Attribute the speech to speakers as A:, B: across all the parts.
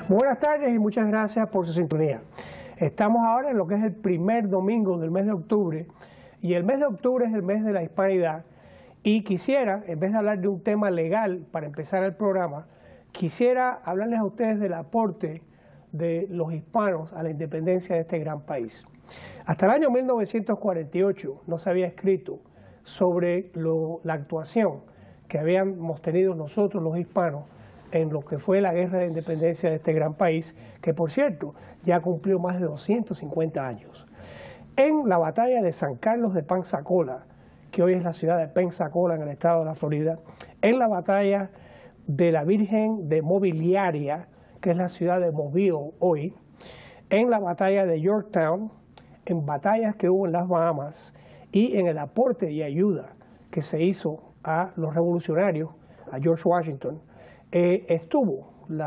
A: Buenas tardes y muchas gracias por su sintonía. Estamos ahora en lo que es el primer domingo del mes de octubre y el mes de octubre es el mes de la hispanidad y quisiera, en vez de hablar de un tema legal para empezar el programa, quisiera hablarles a ustedes del aporte de los hispanos a la independencia de este gran país. Hasta el año 1948 no se había escrito sobre la actuación que habíamos tenido nosotros los hispanos en lo que fue la guerra de independencia de este gran país, que por cierto ya cumplió más de 250 años. En la batalla de San Carlos de Pensacola, que hoy es la ciudad de Pensacola en el estado de la Florida, en la batalla de la Virgen de Mobiliaria, que es la ciudad de Mobile hoy, en la batalla de Yorktown, en batallas que hubo en las Bahamas y en el aporte y ayuda que se hizo a los revolucionarios, a George Washington, estuvo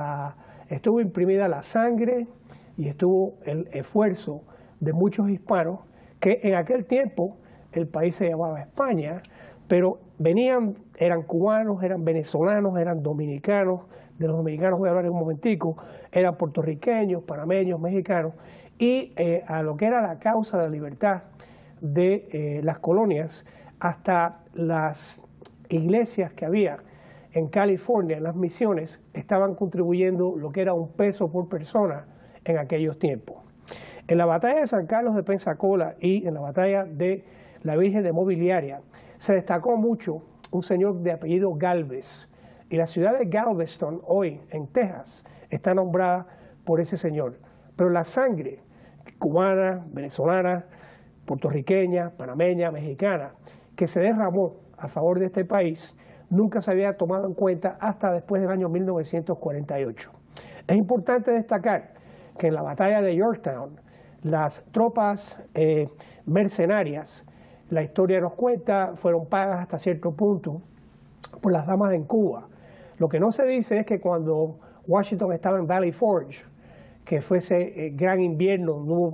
A: imprimida la sangre y estuvo el esfuerzo de muchos hispanos que en aquel tiempo el país se llamaba España, pero eran cubanos, eran venezolanos, eran dominicanos, de los dominicanos voy a hablar en un momentico, eran puertorriqueños, panameños, mexicanos, y a lo que era la causa de la libertad de las colonias, hasta las iglesias que había en California, en las misiones, estaban contribuyendo lo que era un peso por persona en aquellos tiempos. En la batalla de San Carlos de Pensacola y en la batalla de la Virgen de Mobiliaria se destacó mucho un señor de apellido Galvez, y la ciudad de Galveston, hoy en Texas, está nombrada por ese señor. Pero la sangre cubana, venezolana, puertorriqueña, panameña, mexicana, que se derramó a favor de este país, nunca se había tomado en cuenta hasta después del año 1948. Es importante destacar que en la batalla de Yorktown, las tropas mercenarias, la historia nos cuenta, fueron pagas hasta cierto punto por las damas en Cuba. Lo que no se dice es que cuando Washington estaba en Valley Forge, que fue ese gran invierno, hubo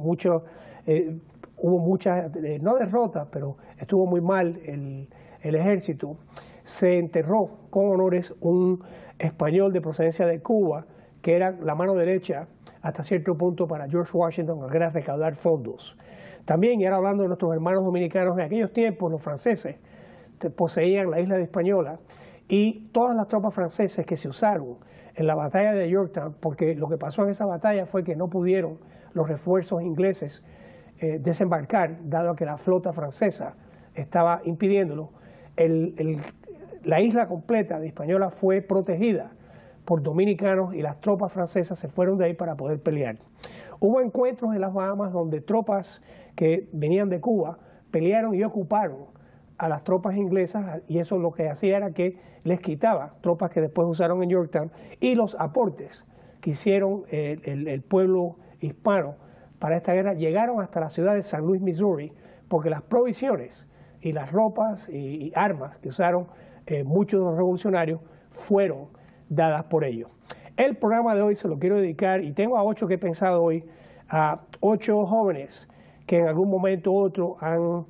A: muchas, no derrotas, pero estuvo muy mal el ejército, se enterró con honores un español de procedencia de Cuba, que era la mano derecha hasta cierto punto para George Washington, que era recaudar fondos. También, y ahora hablando de nuestros hermanos dominicanos, en aquellos tiempos los franceses poseían la isla de Hispaniola y todas las tropas francesas que se usaron en la batalla de Yorktown, porque lo que pasó en esa batalla fue que no pudieron los refuerzos ingleses desembarcar, dado que la flota francesa estaba impidiéndolo. La isla completa de Hispaniola fue protegida por dominicanos y las tropas francesas se fueron de ahí para poder pelear. Hubo encuentros en las Bahamas donde tropas que venían de Cuba pelearon y ocuparon a las tropas inglesas, y eso lo que hacía era que les quitaba tropas que después usaron en Yorktown, y los aportes que hicieron el pueblo hispano para esta guerra llegaron hasta la ciudad de San Luis, Missouri, porque las provisiones y las ropas y armas que usaron muchos de los revolucionarios fueron dadas por ellos. El programa de hoy se lo quiero dedicar, y tengo a 8 que he pensado hoy, a 8 jóvenes que en algún momento u otro han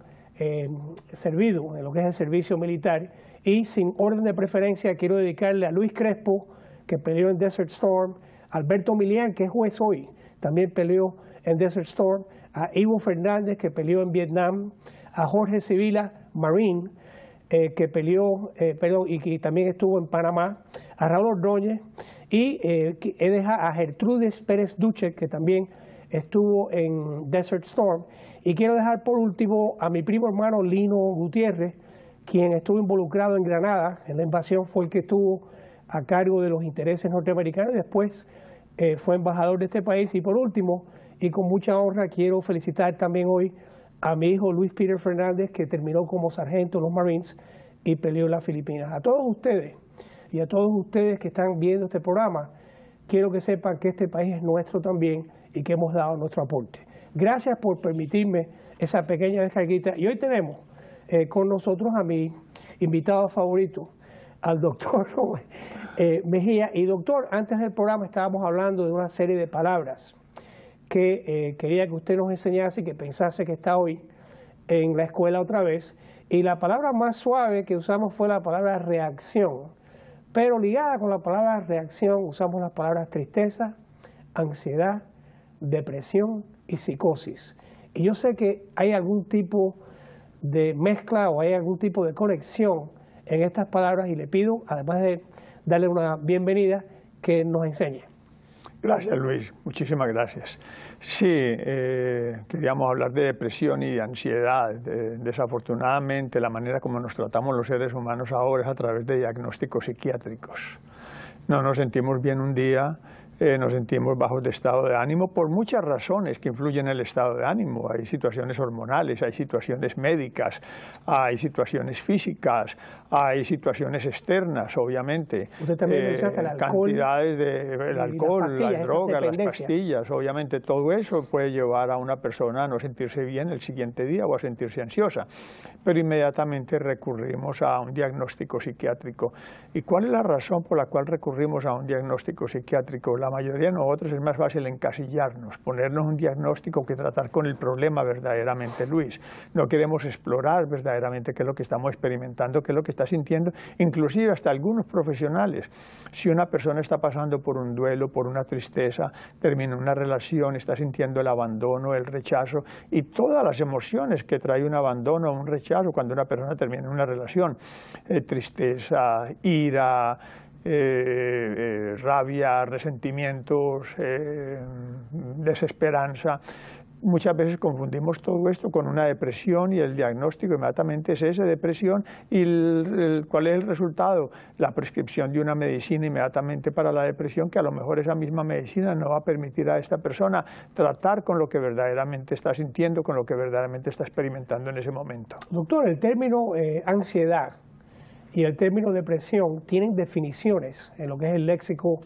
A: servido en lo que es el servicio militar, y sin orden de preferencia quiero dedicarle a Luis Crespo, que peleó en Desert Storm, a Alberto Milián, que es juez hoy, también peleó en Desert Storm, a Ivo Fernández, que peleó en Vietnam, a Jorge Sibila, Marine, que peleó, y que también estuvo en Panamá, a Raúl Ordóñez, y he dejado a Gertrudis Pérez Duche, que también estuvo en Desert Storm, y quiero dejar por último a mi primo hermano Lino Gutiérrez, quien estuvo involucrado en Granada, en la invasión, fue el que estuvo a cargo de los intereses norteamericanos y después fue embajador de este país. Y por último, y con mucha honra, quiero felicitar también hoy a mi hijo Luis Peter Fernández, que terminó como sargento en los Marines y peleó en las Filipinas. A todos ustedes y a todos ustedes que están viendo este programa, quiero que sepan que este país es nuestro también y que hemos dado nuestro aporte. Gracias por permitirme esa pequeña descarguita. Y hoy tenemos con nosotros a mi invitado favorito, al doctor Mejía. Y doctor, antes del programa estábamos hablando de una serie de palabras que quería que usted nos enseñase y que pensase que está hoy en la escuela otra vez. Y la palabra más suave que usamos fue la palabra reacción. Pero ligada con la palabra reacción usamos las palabras tristeza, ansiedad, depresión y psicosis. Y yo sé que hay algún tipo de mezcla o hay algún tipo de conexión en estas palabras y le pido, además de darle una bienvenida, que nos enseñe.
B: Gracias, Luis. Muchísimas gracias. Sí, queríamos hablar de depresión y de ansiedad. Desafortunadamente, la manera como nos tratamos los seres humanos ahora es a través de diagnósticos psiquiátricos. No nos sentimos bien un día, nos sentimos bajos de estado de ánimo por muchas razones que influyen en el estado de ánimo. Hay situaciones hormonales, hay situaciones médicas, hay situaciones físicas, hay situaciones externas, obviamente.
A: Usted también mencionaste el alcohol.
B: Cantidades del alcohol, las drogas, las pastillas, obviamente todo eso puede llevar a una persona a no sentirse bien el siguiente día o a sentirse ansiosa. Pero inmediatamente recurrimos a un diagnóstico psiquiátrico. ¿Y cuál es la razón por la cual recurrimos a un diagnóstico psiquiátrico? La mayoría de nosotros es más fácil encasillarnos, ponernos un diagnóstico que tratar con el problema verdaderamente, Luis. No queremos explorar verdaderamente qué es lo que estamos experimentando, qué es lo que está sintiendo, inclusive hasta algunos profesionales. Si una persona está pasando por un duelo, por una tristeza, termina una relación, está sintiendo el abandono, el rechazo y todas las emociones que trae un abandono o un rechazo cuando una persona termina una relación, tristeza, ira, rabia, resentimientos, desesperanza. Muchas veces confundimos todo esto con una depresión y el diagnóstico inmediatamente es esa depresión y ¿cuál es el resultado? La prescripción de una medicina inmediatamente para la depresión, que a lo mejor esa misma medicina no va a permitir a esta persona tratar con lo que verdaderamente está sintiendo, con lo que verdaderamente está experimentando en ese momento.
A: Doctor, el término ansiedad y el término depresión tienen definiciones en lo que es el léxico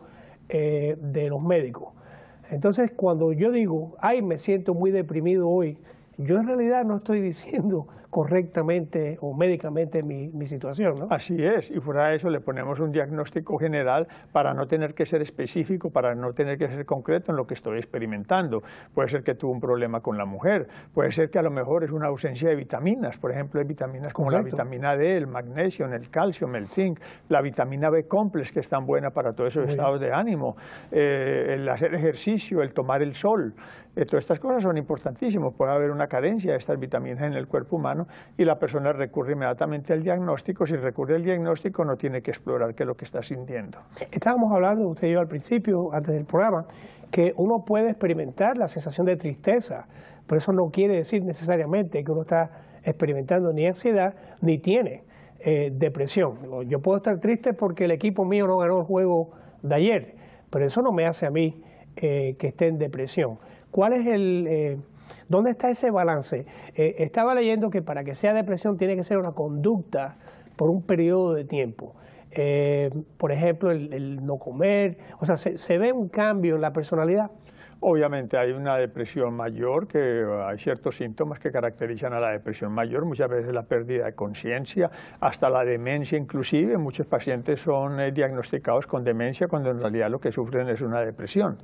A: de los médicos. Entonces, cuando yo digo, ay, me siento muy deprimido hoy, yo en realidad no estoy diciendo correctamente o médicamente mi situación, ¿no?
B: Así es, y fuera de eso le ponemos un diagnóstico general para no tener que ser específico, para no tener que ser concreto en lo que estoy experimentando. Puede ser que tuvo un problema con la mujer, puede ser que a lo mejor es una ausencia de vitaminas, por ejemplo, hay vitaminas como la vitamina D, el magnesio, el calcio, el zinc, la vitamina B complex, que es tan buena para todos esos estados de ánimo, el hacer ejercicio, el tomar el sol. Todas estas cosas son importantísimas. Puede haber una carencia de estas vitaminas en el cuerpo humano y la persona recurre inmediatamente al diagnóstico. Si recurre al diagnóstico no tiene que explorar qué es lo que está sintiendo.
A: Estábamos hablando, usted y yo al principio, antes del programa, que uno puede experimentar la sensación de tristeza, pero eso no quiere decir necesariamente que uno está experimentando ni ansiedad ni tiene depresión. Yo puedo estar triste porque el equipo mío no ganó el juego de ayer, pero eso no me hace a mí que esté en depresión. ¿Cuál es dónde está ese balance? Estaba leyendo que para que sea depresión tiene que ser una conducta por un periodo de tiempo. Por ejemplo, el no comer, o sea, se ve un cambio en la personalidad.
B: Obviamente hay una depresión mayor, que hay ciertos síntomas que caracterizan a la depresión mayor, muchas veces la pérdida de conciencia, hasta la demencia inclusive. Muchos pacientes son diagnosticados con demencia cuando en realidad lo que sufren es una depresión.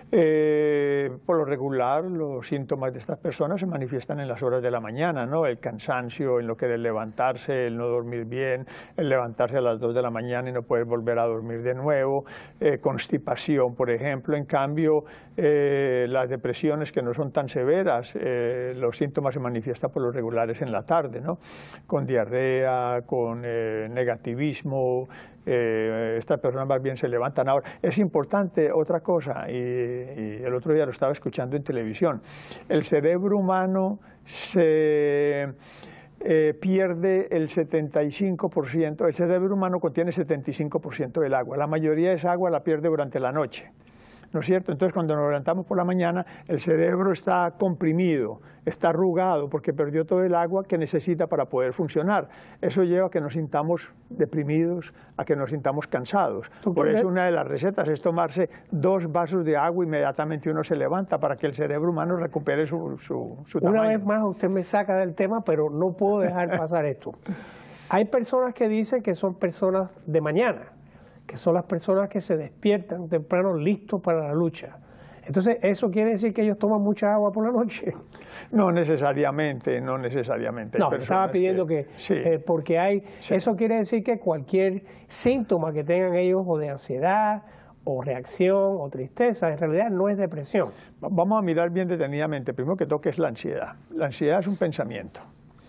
B: Por lo regular los síntomas de estas personas se manifiestan en las horas de la mañana, ¿no? El cansancio, en lo que es levantarse, el no dormir bien, el levantarse a las 2 de la mañana y no poder volver a dormir de nuevo, constipación, por ejemplo. En cambio, las depresiones que no son tan severas, los síntomas se manifiestan por los regulares en la tarde, ¿no? Con diarrea, con negativismo, estas personas más bien se levantan. Ahora, es importante otra cosa, y el otro día lo estaba escuchando en televisión, el cerebro humano se pierde el 75%, el cerebro humano contiene 75% del agua, la mayoría de esa agua la pierde durante la noche. ¿No es cierto? Entonces, cuando nos levantamos por la mañana, el cerebro está comprimido, está arrugado, porque perdió todo el agua que necesita para poder funcionar. Eso lleva a que nos sintamos deprimidos, a que nos sintamos cansados. Por eso una de las recetas es tomarse 2 vasos de agua, inmediatamente uno se levanta para que el cerebro humano recupere su tamaño.
A: Una vez más usted me saca del tema, pero no puedo dejar pasar esto. Hay personas que dicen que son personas de mañana, que son las personas que se despiertan temprano listos para la lucha. Entonces, ¿eso quiere decir que ellos toman mucha agua por la noche?
B: No necesariamente, no necesariamente.
A: No, estaba pidiendo que
B: sí.
A: Porque hay, sí. Eso quiere decir que cualquier síntoma que tengan ellos o de ansiedad o reacción o tristeza, en realidad no es depresión.
B: Vamos a mirar bien detenidamente. Primero que todo, ¿qué es la ansiedad? La ansiedad es un pensamiento.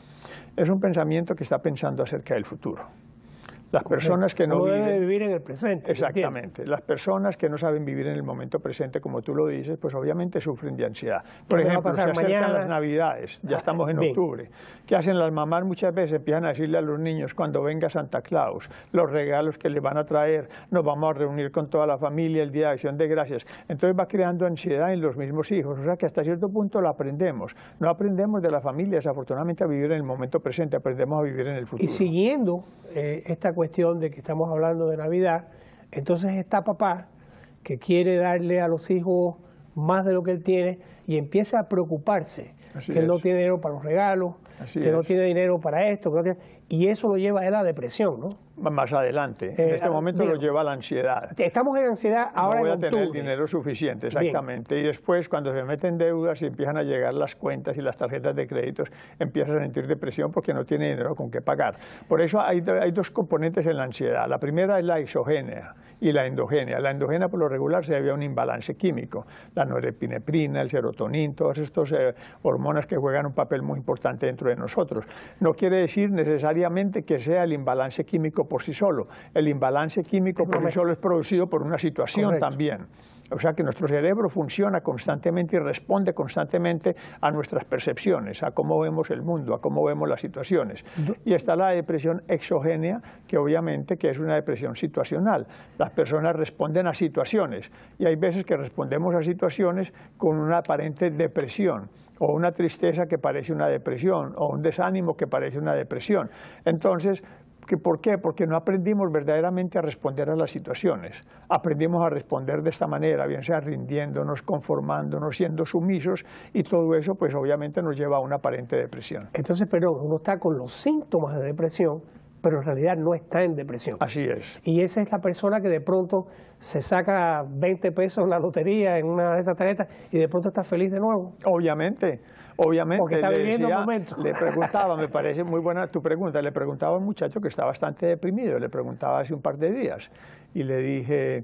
B: Es un pensamiento que está pensando acerca del futuro. Las personas que no
A: debe vivir en el presente.
B: Exactamente. Las personas que no saben vivir en el momento presente, como tú lo dices, pues obviamente sufren de ansiedad. Por ejemplo, se acercan las Navidades, ya estamos en octubre. ¿Qué hacen las mamás? Muchas veces empiezan a decirle a los niños cuando venga Santa Claus, los regalos que les van a traer, nos vamos a reunir con toda la familia el Día de Acción de Gracias. Entonces va creando ansiedad en los mismos hijos. O sea que hasta cierto punto lo aprendemos. No aprendemos de la familia, desafortunadamente, a vivir en el momento presente, aprendemos a vivir en el futuro.
A: Y siguiendo esta cuestión de que estamos hablando de Navidad, entonces está papá que quiere darle a los hijos más de lo que él tiene y empieza a preocuparse que él no tiene dinero para los regalos, que no tiene dinero para esto, y eso lo lleva a él a la depresión, ¿no?
B: Más adelante, en este momento lo lleva a la ansiedad.
A: Estamos en ansiedad ahora.
B: No voy a tener el dinero suficiente, exactamente. Bien. Y después, cuando se meten deudas y empiezan a llegar las cuentas y las tarjetas de créditos, empiezan a sentir depresión porque no tiene dinero con qué pagar. Por eso hay dos componentes en la ansiedad. La primera es la exogénea y la endogénea. La endogénea, por lo regular, se debe a un imbalance químico. La norepineprina, el serotonin, todas estas hormonas que juegan un papel muy importante dentro de nosotros. No quiere decir necesariamente que sea el imbalance químico por sí solo. El imbalance químico por sí solo es producido por una situación también. O sea que nuestro cerebro funciona constantemente y responde constantemente a nuestras percepciones, a cómo vemos el mundo, a cómo vemos las situaciones. Y está la depresión exogénea, que obviamente que es una depresión situacional. Las personas responden a situaciones y hay veces que respondemos a situaciones con una aparente depresión, o una tristeza que parece una depresión, o un desánimo que parece una depresión. Entonces, ¿por qué? Porque no aprendimos verdaderamente a responder a las situaciones. Aprendimos a responder de esta manera, bien sea rindiéndonos, conformándonos, siendo sumisos, y todo eso pues obviamente nos lleva a una aparente depresión.
A: Entonces, perdón, uno está con los síntomas de depresión, pero en realidad no está en depresión.
B: Así es.
A: Y esa es la persona que de pronto se saca 20 pesos en la lotería, en una de esas tarjetas, y de pronto está feliz de nuevo.
B: Obviamente.
A: Porque está viviendo un momento.
B: Le preguntaba, me parece muy buena tu pregunta, le preguntaba a un muchacho que está bastante deprimido, le preguntaba hace un par de días, y le dije,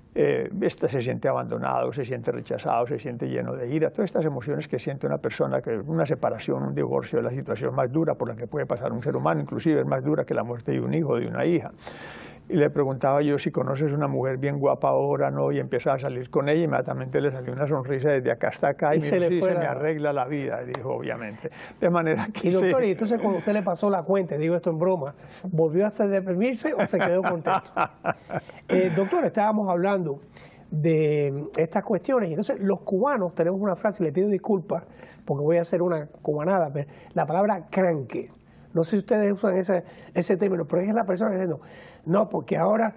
B: se siente abandonado, se siente rechazado, se siente lleno de ira, todas estas emociones que siente una persona, que una separación, un divorcio es la situación más dura por la que puede pasar un ser humano, inclusive es más dura que la muerte de un hijo, de una hija. Y le preguntaba yo si conoces una mujer bien guapa ahora, ¿no? Y empezaba a salir con ella, inmediatamente le salió una sonrisa desde acá hasta acá, y se me arregla la vida, dijo, obviamente. De manera que
A: y doctor, y entonces cuando usted le pasó la cuenta, digo esto en broma, ¿volvió a deprimirse o se quedó contento? Doctor, estábamos hablando de estas cuestiones, y entonces los cubanos tenemos una frase, y le pido disculpas porque voy a hacer una cubanada, pero la palabra cranque. No sé si ustedes usan ese término, pero es la persona que dice, no, porque ahora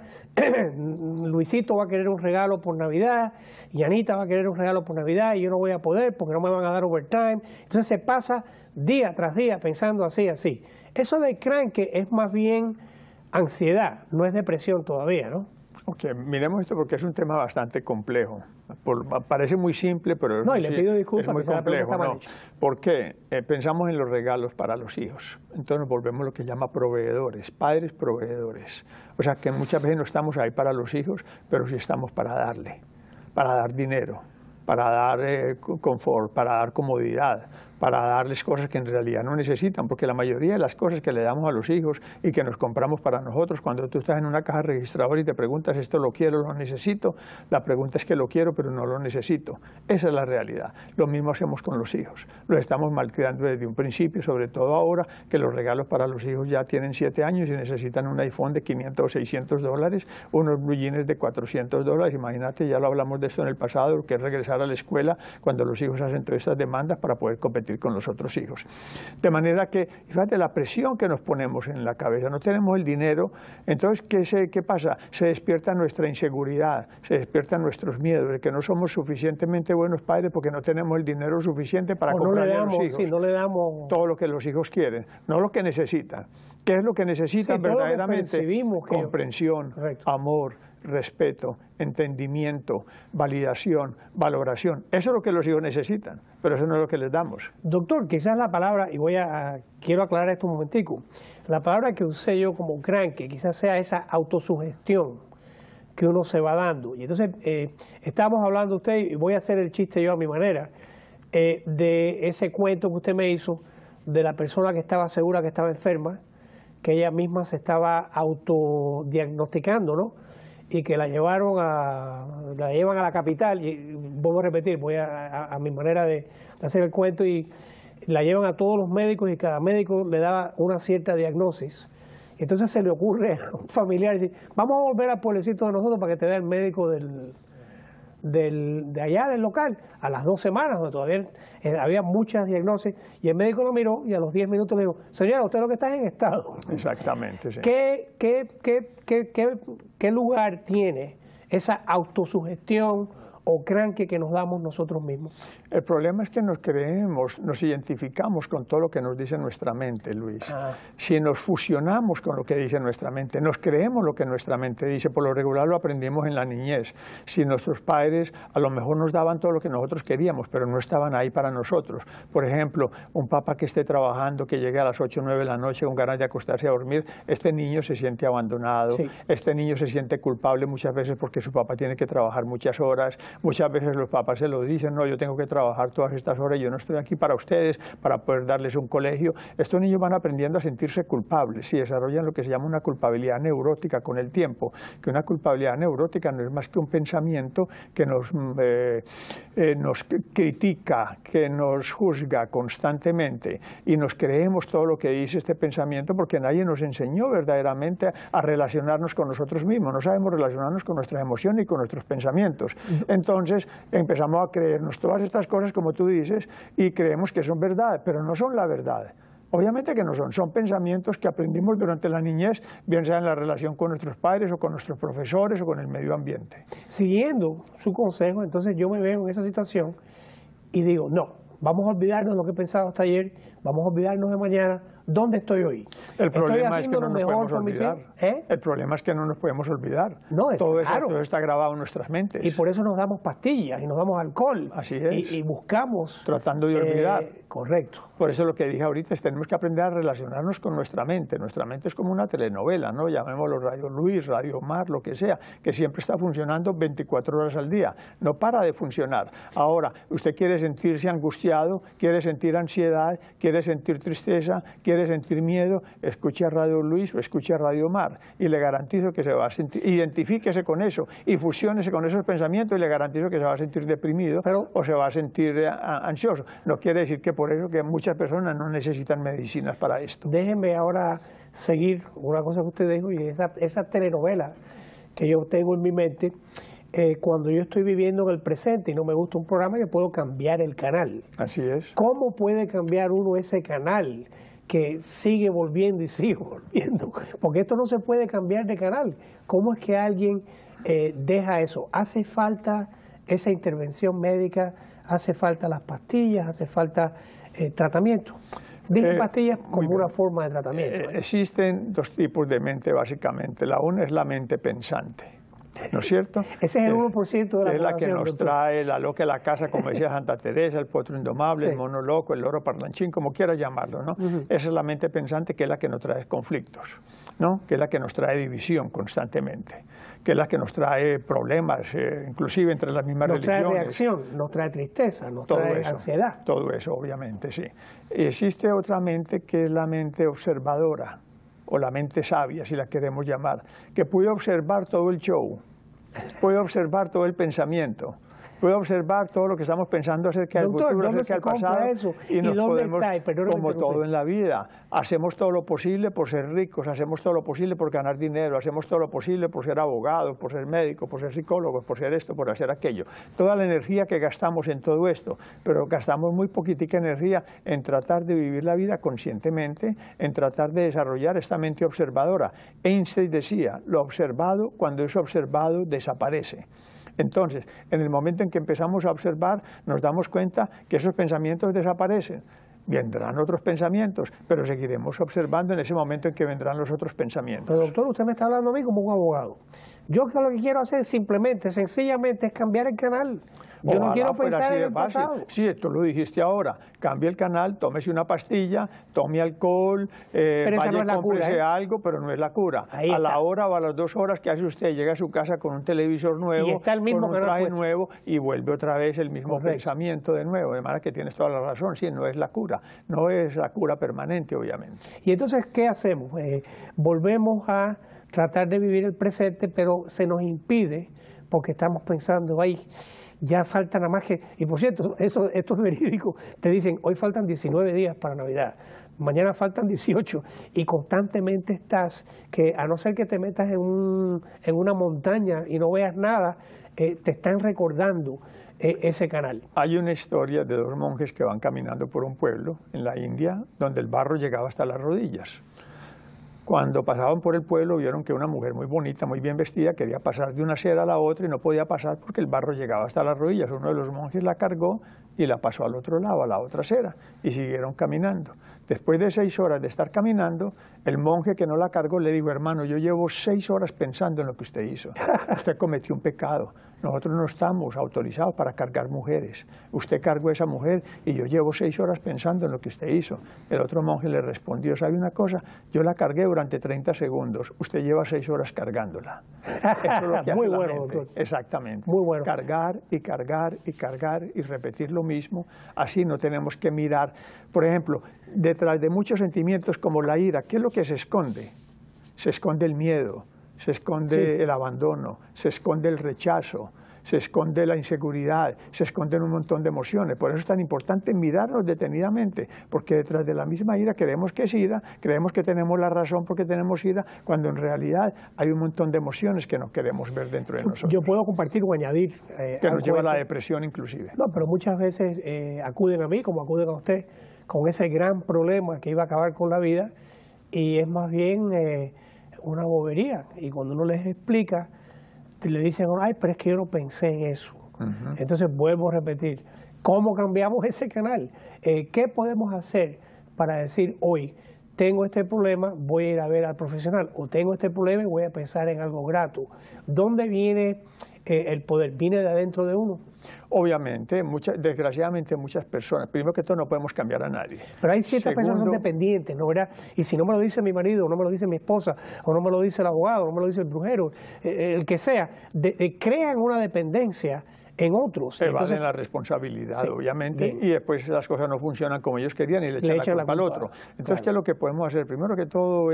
A: Luisito va a querer un regalo por Navidad, y Anita va a querer un regalo por Navidad, y yo no voy a poder porque no me van a dar overtime. Entonces se pasa día tras día pensando así. Eso de cranque es más bien ansiedad, no es depresión todavía, ¿no?
B: Ok, miremos esto porque es un tema bastante complejo. Parece muy simple, pero
A: no, y le pido disculpas,
B: es muy complejo. ¿No? ¿Por qué? Pensamos en los regalos para los hijos. Entonces nos volvemos lo que llama proveedores, padres proveedores. O sea que muchas veces no estamos ahí para los hijos, pero sí estamos para darle, para dar dinero, para dar confort, para dar comodidad, para darles cosas que en realidad no necesitan, porque la mayoría de las cosas que le damos a los hijos y que nos compramos para nosotros, cuando tú estás en una caja registradora y te preguntas, ¿esto lo quiero, lo necesito? La pregunta es que lo quiero, pero no lo necesito. Esa es la realidad. Lo mismo hacemos con los hijos. Los estamos malcriando desde un principio, sobre todo ahora que los regalos para los hijos ya tienen 7 años y necesitan un iPhone de 500 o 600 dólares, unos blue jeans de 400 dólares. Imagínate, ya lo hablamos de esto en el pasado, que es regresar a la escuela cuando los hijos hacen todas estas demandas para poder competir con los otros hijos. De manera que, fíjate, la presión que nos ponemos en la cabeza, no tenemos el dinero, entonces, ¿qué pasa? Se despierta nuestra inseguridad, se despiertan nuestros miedos de que no somos suficientemente buenos padres porque no tenemos el dinero suficiente para comprarle a los hijos.
A: Sí, no le damos
B: todo lo que los hijos quieren, no lo que necesitan. ¿Qué es lo que necesitan verdaderamente? Comprensión, amor, respeto, entendimiento, validación, valoración. Eso es lo que los hijos necesitan, pero eso no es lo que les damos.
A: Doctor, quizás la palabra, y quiero aclarar esto un momentico, la palabra que usé yo como cranque, quizás sea esa autosugestión que uno se va dando. Y entonces, estábamos hablando usted, y voy a hacer el chiste yo a mi manera, de ese cuento que usted me hizo, de la persona que estaba segura que estaba enferma, que ella misma se estaba autodiagnosticando, ¿no? Y que la llevan a la capital, y vuelvo a repetir, voy a mi manera de hacer el cuento, y la llevan a todos los médicos y cada médico le da una cierta diagnosis. Entonces se le ocurre a un familiar decir, vamos a volver al pueblecito de nosotros para que te dé el médico de allá, del local, a las 2 semanas, donde todavía había muchas diagnosis, y el médico lo miró y a los 10 minutos le dijo, señora, usted lo que está es en estado.
B: Exactamente, sí.
A: ¿Qué lugar tiene esa autosugestión o cranque que nos damos nosotros mismos?
B: El problema es que nos creemos, nos identificamos con todo lo que nos dice nuestra mente, Luis. Si nos fusionamos con lo que dice nuestra mente, nos creemos lo que nuestra mente dice, por lo regular lo aprendimos en la niñez. Si nuestros padres a lo mejor nos daban todo lo que nosotros queríamos, pero no estaban ahí para nosotros. Por ejemplo, un papá que esté trabajando, que llegue a las 8 o 9 de la noche con ganas de acostarse a dormir, este niño se siente abandonado, sí. Este niño se siente culpable muchas veces porque su papá tiene que trabajar muchas horas, muchas veces los papás se lo dicen, no, yo tengo que trabajar todas estas horas, yo no estoy aquí para ustedes, para poder darles un colegio. Estos niños van aprendiendo a sentirse culpables y desarrollan lo que se llama una culpabilidad neurótica con el tiempo, que una culpabilidad neurótica no es más que un pensamiento que nos critica, que nos juzga constantemente, y nos creemos todo lo que dice este pensamiento porque nadie nos enseñó verdaderamente a relacionarnos con nosotros mismos, no sabemos relacionarnos con nuestras emociones y con nuestros pensamientos. Entonces empezamos a creernos todas estas cosas, como tú dices, y creemos que son verdad, pero no son la verdad. Obviamente que no son pensamientos que aprendimos durante la niñez, bien sea en la relación con nuestros padres o con nuestros profesores o con el medio ambiente.
A: Siguiendo su consejo, entonces yo me veo en esa situación y digo, no, vamos a olvidarnos de lo que he pensado hasta ayer, vamos a olvidarnos de mañana, ¿dónde estoy hoy?
B: El problema es que no nos podemos olvidar. El problema es que no nos podemos olvidar.
A: No,
B: todo
A: claro.
B: está grabado en nuestras mentes.
A: Y por eso nos damos pastillas y nos damos alcohol.
B: Así es.
A: Y buscamos...
B: Tratando de olvidar.
A: Correcto.
B: Por eso lo que dije ahorita es que tenemos que aprender a relacionarnos con nuestra mente. Nuestra mente es como una telenovela, ¿no? Llamémoslo Radio Luis, Radio Mar, lo que sea, que siempre está funcionando 24 horas al día. No para de funcionar. Ahora, usted quiere sentirse angustiado, quiere sentir ansiedad, quiere sentir tristeza, quiere sentir miedo, escuche a Radio Luis o escuche a Radio Mar y le garantizo que se va a sentir, identifíquese con eso y fusiónese con esos pensamientos y le garantizo que se va a sentir deprimido o se va a sentir ansioso. No quiere decir que por eso que muchas personas no necesitan medicinas para esto.
A: Déjenme ahora seguir una cosa que usted dijo, y esa telenovela que yo tengo en mi mente, cuando yo estoy viviendo en el presente y no me gusta un programa, yo puedo cambiar el canal.
B: Así es.
A: ¿Cómo puede cambiar uno ese canal que sigue volviendo y sigue volviendo? Porque esto no se puede cambiar de canal. ¿Cómo es que alguien deja eso? ¿Hace falta esa intervención médica? ¿Hace falta las pastillas? ¿Hace falta tratamiento? Dije pastillas como una forma de tratamiento.
B: Existen dos tipos de mente básicamente. La una es la mente pensante, ¿no es cierto?
A: Ese es el 1% de la población.
B: Es la que nos trae la loca de la casa, como decía Santa Teresa, el potro indomable, el mono loco, el loro parlanchín, como quieras llamarlo, ¿no? Esa es la mente pensante, que es la que nos trae conflictos, ¿no? Que es la que nos trae división constantemente, que es la que nos trae problemas, inclusive entre las mismas religiones.
A: Nos trae reacción, nos trae tristeza, nos trae ansiedad.
B: Todo eso, obviamente, sí. Existe otra mente que es la mente observadora, o la mente sabia, si la queremos llamar, que puede observar todo el show, puede observar todo el pensamiento, puede observar todo lo que estamos pensando acerca del futuro, acerca del pasado,
A: eso?
B: y nos podemos, como todo en la vida, hacemos todo lo posible por ser ricos, hacemos todo lo posible por ganar dinero, hacemos todo lo posible por ser abogados, por ser médicos, por ser psicólogos, por ser esto, por hacer aquello. Toda la energía que gastamos en todo esto, pero gastamos muy poquitica energía en tratar de vivir la vida conscientemente, en tratar de desarrollar esta mente observadora. Einstein decía, lo observado, cuando es observado, desaparece. Entonces, en el momento en que empezamos a observar, nos damos cuenta que esos pensamientos desaparecen. Vendrán otros pensamientos, pero seguiremos observando en ese momento en que vendrán los otros pensamientos.
A: Pero doctor, usted me está hablando a mí como un abogado. Yo lo que quiero hacer simplemente, sencillamente, es cambiar el canal. Yo no quiero
B: fuera
A: pensar
B: así
A: en
B: de
A: el
B: fácil.
A: pasado.
B: Sí, esto lo dijiste ahora. Cambie el canal, tómese una pastilla, tome alcohol,
A: Pero esa
B: vaya
A: no es
B: y
A: la
B: cómprese
A: cura,
B: algo, pero no es la cura.
A: Ahí
B: a
A: está.
B: la hora o a las 2 horas que hace usted, llega a su casa con un televisor nuevo,
A: Y está el mismo
B: con un
A: canal
B: traje
A: puesto.
B: nuevo y vuelve otra vez el mismo
A: Correcto.
B: pensamiento de nuevo. De manera que tienes toda la razón, sí, no es la cura. No es la cura permanente, obviamente.
A: Y entonces, ¿qué hacemos? Volvemos a tratar de vivir el presente, pero se nos impide porque estamos pensando, ay, ya falta nada más que... Y por cierto, esto es verídico, te dicen, hoy faltan 19 días para Navidad, mañana faltan 18, y constantemente estás, que a no ser que te metas en una montaña y no veas nada, te están recordando ese canal.
B: Hay una historia de 2 monjes que van caminando por un pueblo en la India donde el barro llegaba hasta las rodillas. Cuando pasaban por el pueblo vieron que una mujer muy bonita, muy bien vestida, quería pasar de una acera a la otra y no podía pasar porque el barro llegaba hasta las rodillas. Uno de los monjes la cargó y la pasó al otro lado, a la otra acera, y siguieron caminando. Después de 6 horas de estar caminando, el monje que no la cargó le dijo, hermano, yo llevo 6 horas pensando en lo que usted hizo. Usted cometió un pecado. Nosotros no estamos autorizados para cargar mujeres. Usted cargó a esa mujer y yo llevo 6 horas pensando en lo que usted hizo. El otro monje le respondió, ¿sabe una cosa? Yo la cargué durante 30 segundos. Usted lleva 6 horas cargándola. Eso es lo que
A: Muy
B: hace
A: bueno,
B: la mente.
A: doctor.
B: Exactamente.
A: Muy bueno.
B: Cargar y cargar y cargar y repetir lo mismo. Así no tenemos que mirar. Por ejemplo, detrás de muchos sentimientos como la ira, ¿qué es lo que se esconde? Se esconde el miedo, se esconde el abandono, se esconde el rechazo, se esconde la inseguridad, se esconden un montón de emociones. Por eso es tan importante mirarnos detenidamente, porque detrás de la misma ira creemos que es ira, creemos que tenemos la razón porque tenemos ira, cuando en realidad hay un montón de emociones que no queremos ver dentro de nosotros.
A: Yo puedo compartir o añadir
B: que nos lleva a la
A: esto.
B: depresión inclusive.
A: No, pero muchas veces acuden a mí, como acuden a usted, con ese gran problema que iba a acabar con la vida, y es más bien una bobería. Y cuando uno les explica, le dicen, ay, pero es que yo no pensé en eso. Entonces vuelvo a repetir, ¿cómo cambiamos ese canal? ¿Qué podemos hacer para decir hoy, tengo este problema, voy a ir a ver al profesional, o tengo este problema y voy a pensar en algo grato? ¿Dónde viene el poder? ¿Viene de adentro de uno?
B: Obviamente, desgraciadamente muchas personas, primero que todo no podemos cambiar a nadie.
A: Pero hay ciertas personas que son dependientes, ¿no, verdad? Y si no me lo dice mi marido, o no me lo dice mi esposa, o no me lo dice el abogado, o no me lo dice el brujero, el que sea, crean una dependencia en otros.
B: Evaden la responsabilidad, obviamente, y después las cosas no funcionan como ellos querían y le echan la culpa al otro. Entonces, ¿qué es lo que podemos hacer? Primero que todo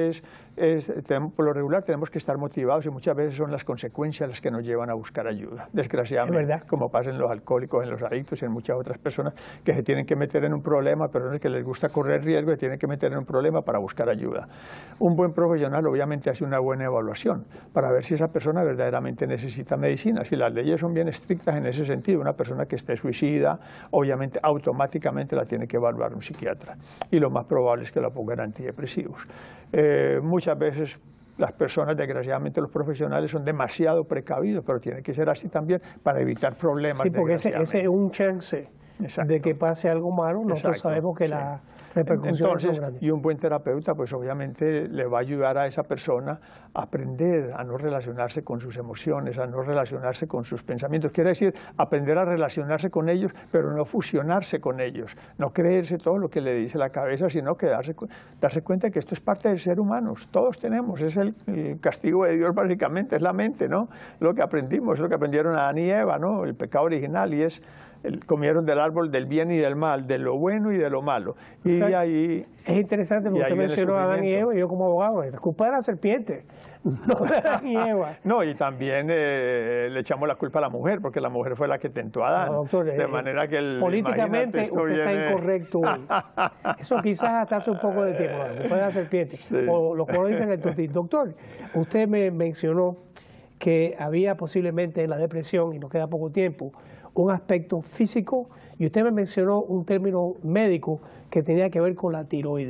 B: por lo regular tenemos que estar motivados y muchas veces son las consecuencias las que nos llevan a buscar ayuda, desgraciadamente, como pasa en los alcohólicos, en los adictos y en muchas otras personas que se tienen que meter en un problema, pero no es que les gusta correr riesgo, se tienen que meter en un problema para buscar ayuda. Un buen profesional obviamente hace una buena evaluación para ver si esa persona verdaderamente necesita medicina. Si las leyes son bien estrictas en ese sentido, una persona que esté suicida, obviamente automáticamente la tiene que evaluar un psiquiatra y lo más probable es que la pongan antidepresivos. Muchas veces las personas, desgraciadamente los profesionales, son demasiado precavidos, pero tiene que ser así también para evitar problemas.
A: Sí, porque ese es un chance de que pase algo malo, nosotros sabemos que la repercusión es grande.
B: Y un buen terapeuta, pues obviamente le va a ayudar a esa persona a aprender a no relacionarse con sus emociones, a no relacionarse con sus pensamientos. Quiere decir, aprender a relacionarse con ellos, pero no fusionarse con ellos, no creerse todo lo que le dice la cabeza, sino que darse cuenta de que esto es parte del ser humano. Todos tenemos, es el castigo de Dios básicamente, es la mente, ¿no? Lo que aprendimos, es lo que aprendieron Adán y Eva, ¿no? El pecado original, y comieron del árbol del bien y del mal, de lo bueno y de lo malo. Y ahí
A: es interesante porque usted mencionó a Adán y Eva, y yo como abogado, es culpa de la serpiente, no de Adán y Eva.
B: No, y también le echamos la culpa a la mujer, porque la mujer fue la que tentó a Adán.
A: No, doctor,
B: de manera que
A: políticamente usted está incorrecto hoy. Eso quizás hasta hace un poco de tiempo, culpa de la serpiente. Sí. O lo que dicen el tortito. Doctor, usted me mencionó que había posiblemente en la depresión, y nos queda poco tiempo, un aspecto físico, y usted me mencionó un término médico que tenía que ver con la tiroides.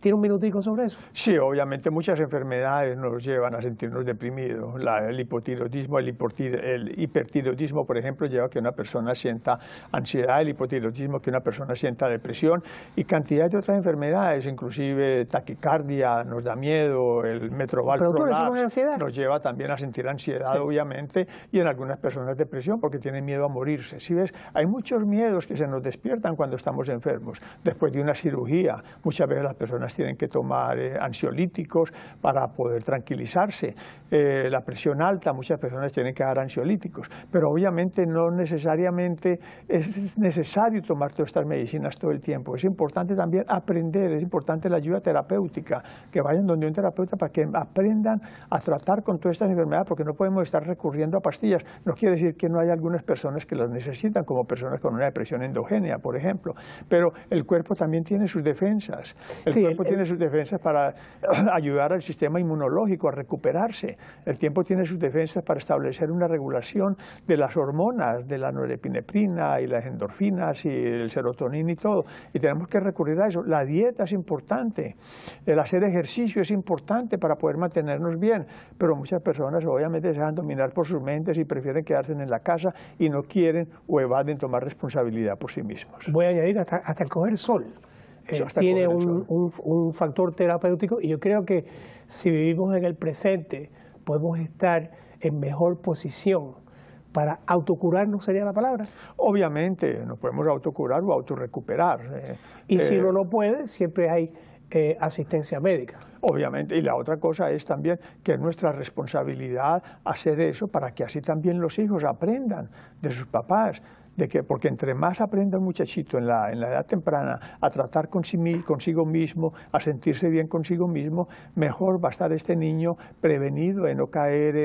A: ¿Tiene un minutico sobre eso?
B: Sí, obviamente muchas enfermedades nos llevan a sentirnos deprimidos. El hipotiroidismo, el hipertiroidismo, por ejemplo, lleva a que una persona sienta ansiedad, el hipotiroidismo que una persona sienta depresión y cantidad de otras enfermedades, inclusive taquicardia, nos da miedo, el metroval prolaps nos lleva también a sentir ansiedad, obviamente, y en algunas personas depresión porque tienen miedo a morirse. ¿Sí ves? Hay muchos miedos que se nos despiertan cuando estamos enfermos. Después de una cirugía, muchas veces las personas tienen que tomar ansiolíticos para poder tranquilizarse. La presión alta, muchas personas tienen que dar ansiolíticos, pero obviamente no necesariamente es necesario tomar todas estas medicinas todo el tiempo. Es importante también aprender, es importante la ayuda terapéutica, que vayan donde un terapeuta para que aprendan a tratar con todas estas enfermedades, porque no podemos estar recurriendo a pastillas. No quiere decir que no haya algunas personas que las necesitan, como personas con una depresión endogénea, por ejemplo, pero el cuerpo también tiene sus defensas. El cuerpo tiene sus defensas para ayudar al sistema inmunológico a recuperarse. El tiempo tiene sus defensas para establecer una regulación de las hormonas, de la norepinefrina y las endorfinas y el serotonina y todo. Y tenemos que recurrir a eso. La dieta es importante, el hacer ejercicio es importante para poder mantenernos bien, pero muchas personas obviamente se dejan dominar por sus mentes y prefieren quedarse en la casa y no quieren o evaden tomar responsabilidad por sí mismos.
A: Voy a añadir hasta el coger sol. Tiene un factor terapéutico y yo creo que si vivimos en el presente podemos estar en mejor posición para autocurarnos, sería la palabra.
B: Obviamente, nos podemos autocurar o autorrecuperar.
A: Y si uno no puede, siempre hay asistencia médica.
B: Obviamente, y la otra cosa es también que es nuestra responsabilidad hacer eso para que así también los hijos aprendan de sus papás. Porque entre más aprenda un muchachito en la edad temprana a tratar consigo mismo, a sentirse bien consigo mismo, mejor va a estar este niño prevenido de no caer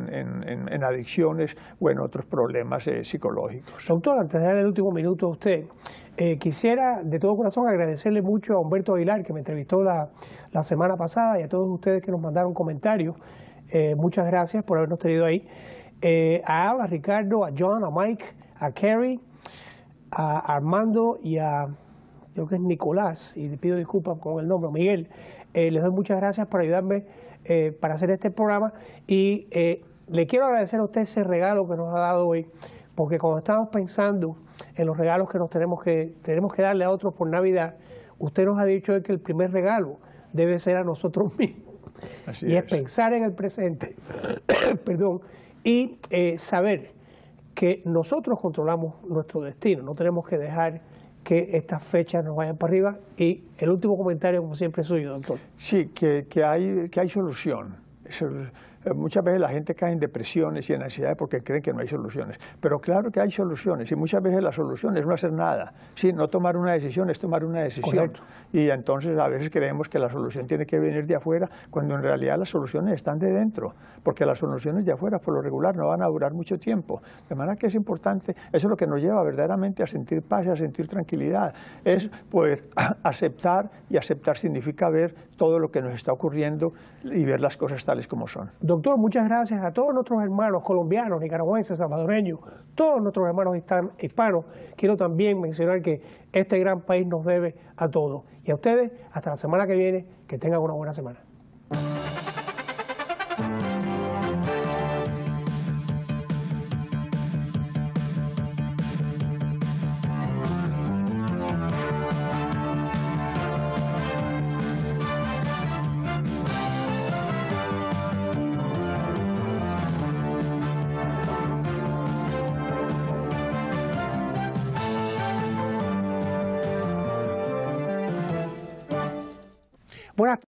B: en adicciones o en otros problemas psicológicos.
A: Doctor, antes de darle el último minuto a usted, quisiera de todo corazón agradecerle mucho a Humberto Aguilar, que me entrevistó la semana pasada, y a todos ustedes que nos mandaron comentarios. Muchas gracias por habernos tenido ahí. A Al, a Ricardo, a John, a Mike, a Kerry, a Armando y a, creo que es Nicolás, y le pido disculpas con el nombre, Miguel. Les doy muchas gracias por ayudarme para hacer este programa y le quiero agradecer a usted ese regalo que nos ha dado hoy, porque cuando estamos pensando en los regalos que tenemos que darle a otros por Navidad, usted nos ha dicho hoy que el primer regalo debe ser a nosotros mismos. Así es pensar en el presente, perdón, y saber que nosotros controlamos nuestro destino, no tenemos que dejar que estas fechas nos vayan para arriba. Y el último comentario, como siempre, es suyo, doctor.
B: Sí, que hay solución. Muchas veces la gente cae en depresiones y en ansiedad porque creen que no hay soluciones. Pero claro que hay soluciones y muchas veces la solución es no hacer nada. Sí, no tomar una decisión es tomar una decisión.
A: Correcto.
B: Y entonces a veces creemos que la solución tiene que venir de afuera cuando en realidad las soluciones están de dentro. Porque las soluciones de afuera por lo regular no van a durar mucho tiempo. De manera que es importante, eso es lo que nos lleva verdaderamente a sentir paz y a sentir tranquilidad. Es poder aceptar, y aceptar significa ver todo lo que nos está ocurriendo y ver las cosas tales como son.
A: Doctor, muchas gracias a todos nuestros hermanos colombianos, nicaragüenses, salvadoreños, todos nuestros hermanos hispanos. Quiero también mencionar que este gran país nos debe a todos. Y a ustedes, hasta la semana que viene, que tengan una buena semana. Buenas